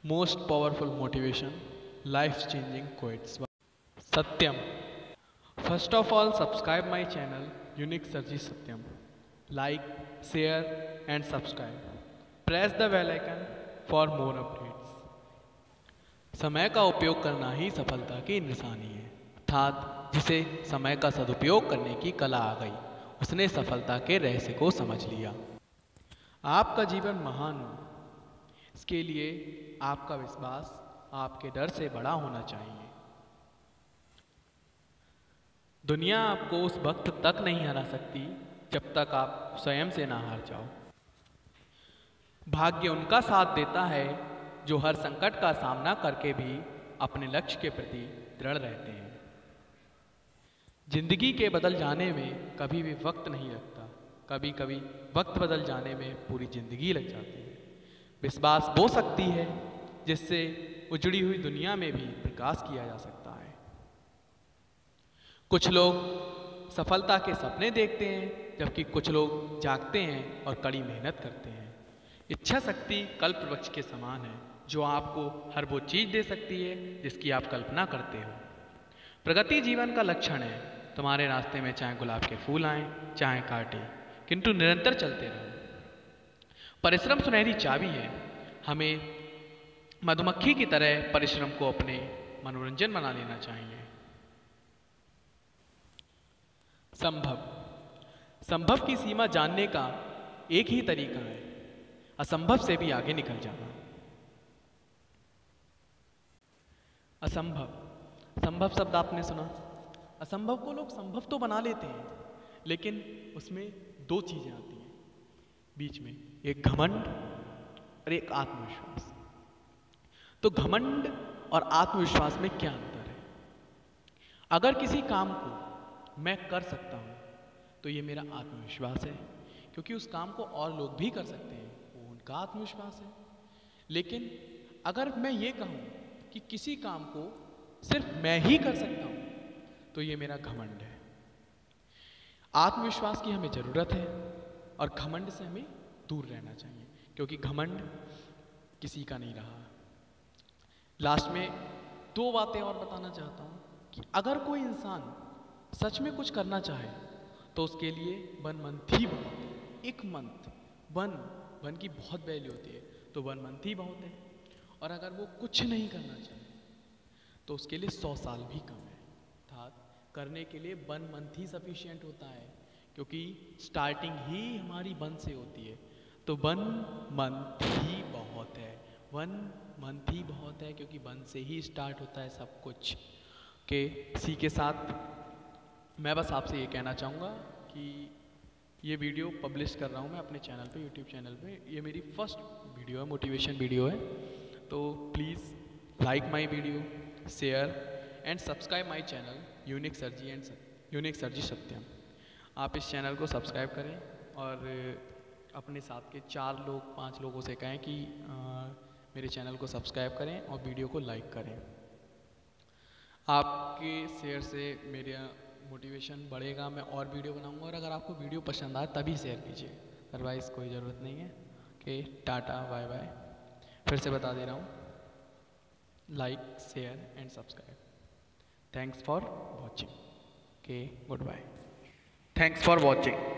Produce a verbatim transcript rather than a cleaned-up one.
Most powerful motivation, life changing quotes. Satyam. First of all, subscribe my channel Unique Sarji Satyam. Like, share and subscribe. Press the bell icon for more updates. समय का उपयोग करना ही सफलता की निशानी है। अर्थात जिसे समय का सदुपयोग करने की कला आ गई, उसने सफलता के रहस्य को समझ लिया। आपका जीवन महान हो, इसके लिए आपका विश्वास आपके डर से बड़ा होना चाहिए। दुनिया आपको उस वक्त तक नहीं हरा सकती जब तक आप स्वयं से ना हार जाओ। भाग्य उनका साथ देता है जो हर संकट का सामना करके भी अपने लक्ष्य के प्रति दृढ़ रहते हैं। जिंदगी के बदल जाने में कभी भी वक्त नहीं लगता, कभी कभी वक्त बदल जाने में पूरी जिंदगी लग जाती है। विश्वास वो शक्ति है जिससे उजड़ी हुई दुनिया में भी प्रकाश किया जा सकता है। कुछ लोग सफलता के सपने देखते हैं, जबकि कुछ लोग जागते हैं और कड़ी मेहनत करते हैं। इच्छा शक्ति कल्प वृक्ष के समान है, जो आपको हर वो चीज दे सकती है जिसकी आप कल्पना करते हो। प्रगति जीवन का लक्षण है। तुम्हारे रास्ते में चाहे गुलाब के फूल आए, चाहे कांटे, किंतु निरंतर चलते रहो। परिश्रम सुनहरी चाबी है। हमें मधुमक्खी की तरह परिश्रम को अपने मनोरंजन बना लेना चाहिए। संभव संभव की सीमा जानने का एक ही तरीका है, असंभव से भी आगे निकल जाना। असंभव संभव शब्द आपने सुना। असंभव को लोग संभव तो बना लेते हैं, लेकिन उसमें दो चीजें आती हैं बीच में, एक घमंड और एक आत्मविश्वास। तो घमंड और आत्मविश्वास में क्या अंतर है? अगर किसी काम को मैं कर सकता हूं तो ये मेरा आत्मविश्वास है, क्योंकि उस काम को और लोग भी कर सकते हैं, वो उनका आत्मविश्वास है। लेकिन अगर मैं ये कहूं कि किसी काम को सिर्फ मैं ही कर सकता हूं, तो ये मेरा घमंड है। आत्मविश्वास की हमें जरूरत है और घमंड से हमें दूर रहना चाहिए, क्योंकि घमंड किसी का नहीं रहा। लास्ट में दो बातें और बताना चाहता हूं कि अगर कोई इंसान सच में कुछ करना चाहे तो उसके लिए वन मंथ ही बहुत है। एक मंथ वन वन की बहुत वैल्यू होती है, तो वन मंथ ही बहुत है। और अगर वो कुछ नहीं करना चाहे तो उसके लिए सौ साल भी कम है। अर्थात करने के लिए वन मंथ ही सफिशिएंट होता है, क्योंकि स्टार्टिंग ही हमारी वन से होती है। तो वन मंथ ही बहुत है, वन मंथ ही बहुत है, क्योंकि वन से ही स्टार्ट होता है सब कुछ। के इसी के साथ मैं बस आपसे ये कहना चाहूँगा कि ये वीडियो पब्लिश कर रहा हूँ मैं अपने चैनल पे, यूट्यूब चैनल पे। ये मेरी फर्स्ट वीडियो है, मोटिवेशन वीडियो है। तो please like my video, share and subscribe my channel unique Sarji and unique Sarji Satyam. आप इस चैनल को सब्सक्राइब करें और अपने साथ के चार लोग पांच लोगों से कहें कि आ, मेरे चैनल को सब्सक्राइब करें और वीडियो को लाइक करें। आपके शेयर से मेरा मोटिवेशन बढ़ेगा, मैं और वीडियो बनाऊंगा। और अगर आपको वीडियो पसंद आए तभी शेयर कीजिए, अदरवाइज़ कोई ज़रूरत नहीं है। कि टाटा बाय बाय। फिर से बता दे रहा हूँ, like share and subscribe. Thanks for watching. के goodbye. Thanks for watching.